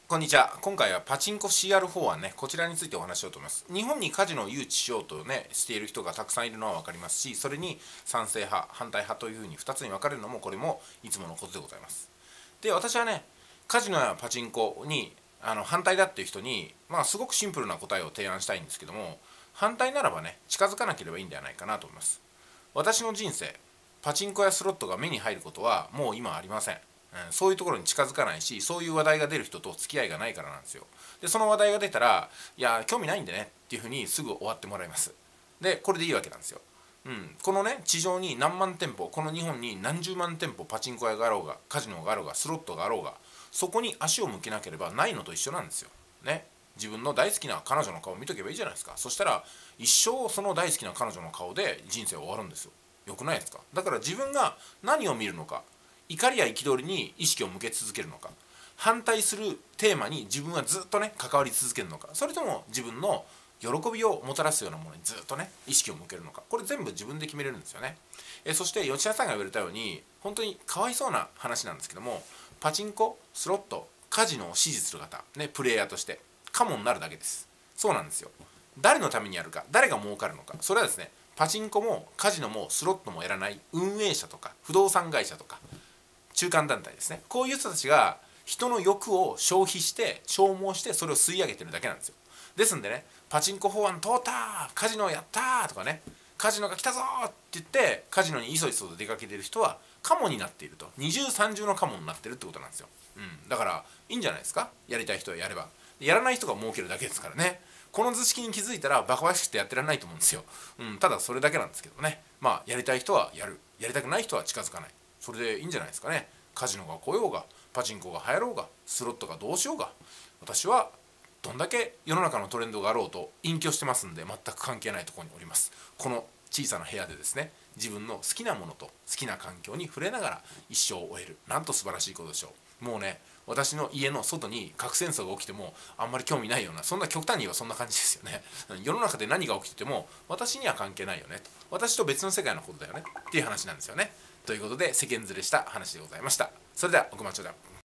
こんにちは。今回はパチンコ CR 法案ね、こちらについてお話ししようと思います。日本にカジノを誘致しようとね、している人がたくさんいるのは分かりますし、それに賛成派、反対派というふうに2つに分かれるのも、これもいつものことでございます。で、私はね、カジノやパチンコに反対だっていう人に、すごくシンプルな答えを提案したいんですけども、反対ならばね、近づかなければいいんではないかなと思います。私の人生、パチンコやスロットが目に入ることはもう今ありません。そういうところに近づかないし、そういう話題が出る人と付き合いがないからなんですよ。でその話題が出たら、いや興味ないんでねっていうふうにすぐ終わってもらいます。でこれでいいわけなんですよ。このね地上に何万店舗、この日本に何十万店舗パチンコ屋があろうがカジノがあろうがスロットがあろうが、そこに足を向けなければないのと一緒なんですよ。ね、自分の大好きな彼女の顔を見とけばいいじゃないですか。そしたら一生その大好きな彼女の顔で人生終わるんですよ。よくないですか。だから自分が何を見るのか、怒りや憤りに意識を向け続けるのか、反対するテーマに自分はずっとね関わり続けるのか、それとも自分の喜びをもたらすようなものにずっとね意識を向けるのか、これ全部自分で決めれるんですよね。そして吉田さんが言われたように本当にかわいそうな話なんですけども、パチンコ、スロット、カジノを支持する方、ね、プレイヤーとしてカモになるだけです。そうなんですよ。誰のためにやるか、誰が儲かるのか、それはですね、パチンコもカジノもスロットもやらない運営者とか不動産会社とか中間団体ですね、こういう人たちが人の欲を消費して消耗してそれを吸い上げてるだけなんですよ。ですんでね、パチンコ法案通った、カジノやったとかね、カジノが来たぞって言ってカジノにいそいそと出かけてる人はカモになっていると、二重三重のカモになってるってことなんですよ。だからいいんじゃないですか、やりたい人はやれば。やらない人が儲けるだけですからね。この図式に気づいたらバカバカしくてやってられないと思うんですよ。ただそれだけなんですけどね。やりたい人はやる、やりたくない人は近づかない、それでいいんじゃないですかね。カジノが来ようがパチンコが流行ろうがスロットがどうしようが、私はどんだけ世の中のトレンドがあろうと隠居してますんで、全く関係ないところにおります。この小さな部屋でですね、自分の好きなものと好きな環境に触れながら一生を終える、なんと素晴らしいことでしょう。もうね、私の家の外に核戦争が起きてもあんまり興味ないような、そんな極端に言えばそんな感じですよね。世の中で何が起きてても私には関係ないよねと、私と別の世界のことだよねっていう話なんですよね。ということで世間ずれした話でございました。それでは奥松ちゃん。